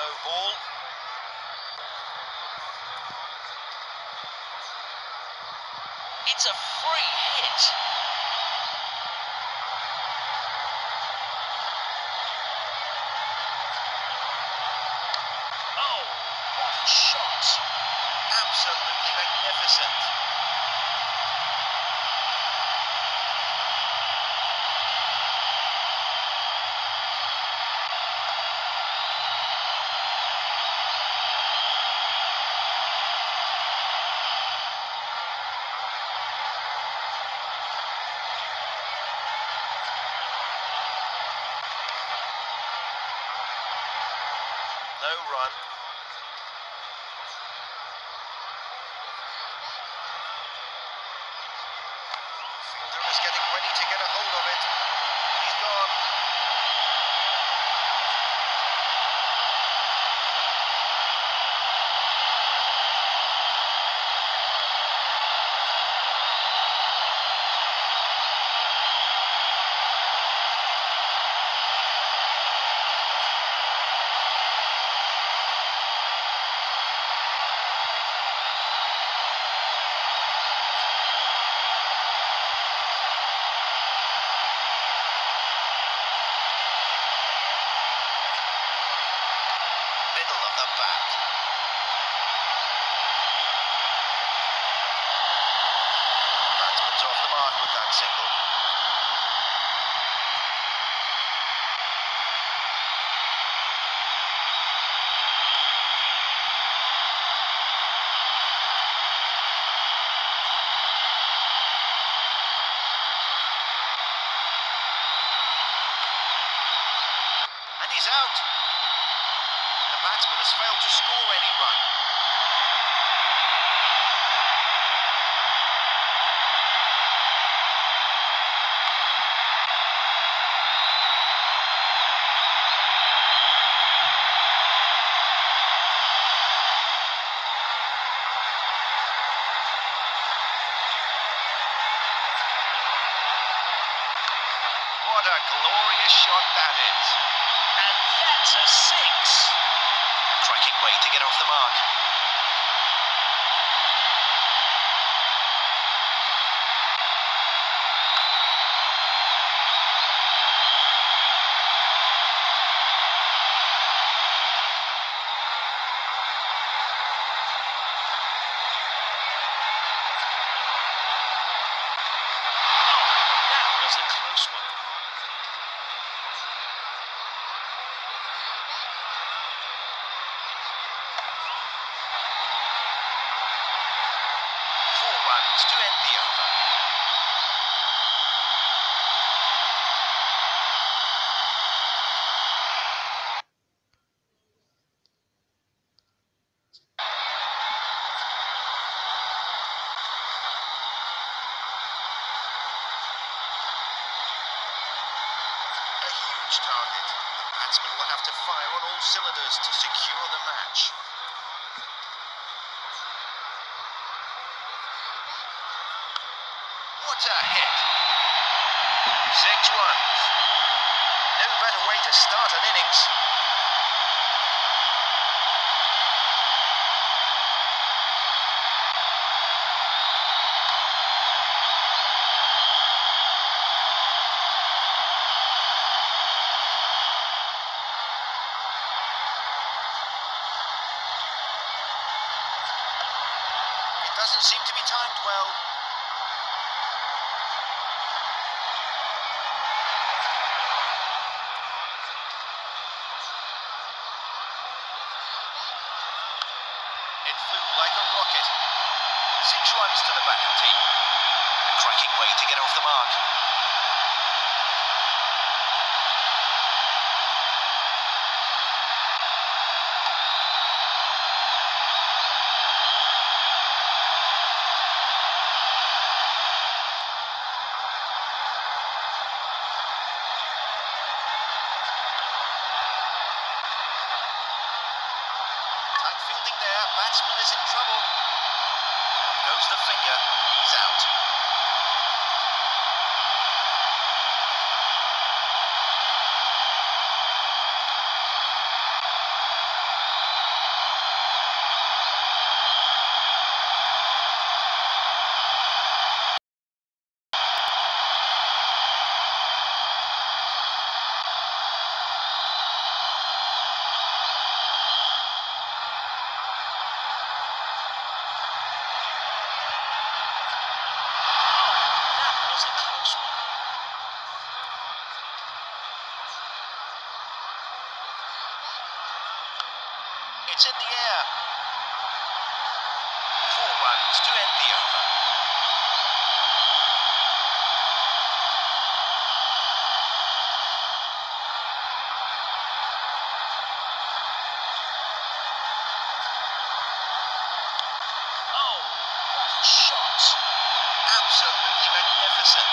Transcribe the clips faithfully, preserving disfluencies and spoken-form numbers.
low ball. It's a free hit. Oh, what a shot. Absolutely magnificent. No run. Fielder is getting ready to get a hold of it. He's gone. Middle of the bat. Batsman's off the mark with that single. And he's out. The batsman has failed to score any run. What a glorious shot that is. And that's a six. A cracking way to get off the mark. That was a close one. Four runs to end the over. A huge target. The batsman will have to fire on all cylinders to secure the match. What a hit. Six runs. No better way to start an innings. It doesn't seem to be timed well. It flew like a rocket. Six runs to the batting team. A cracking way to get off the mark. Tight fielding there. Batsman is in trouble. Up goes the finger. He's out. was a close one. It's in the air. Four runs to end the over. Oh, what a shot. Absolutely magnificent.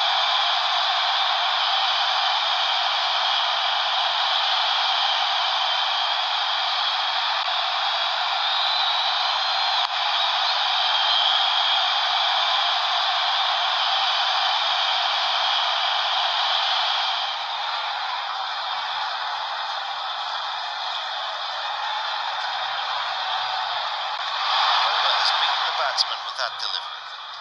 Bowler has beaten the batsman with that delivery.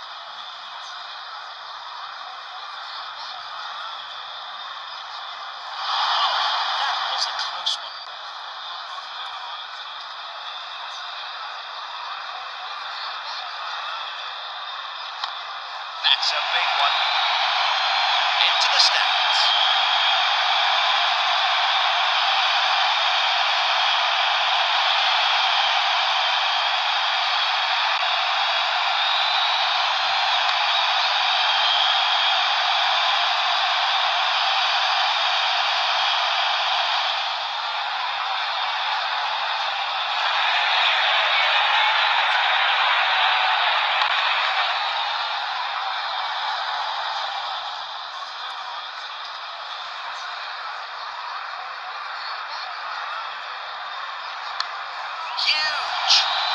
That was a close one. That's a big one. Into the stands. Huge!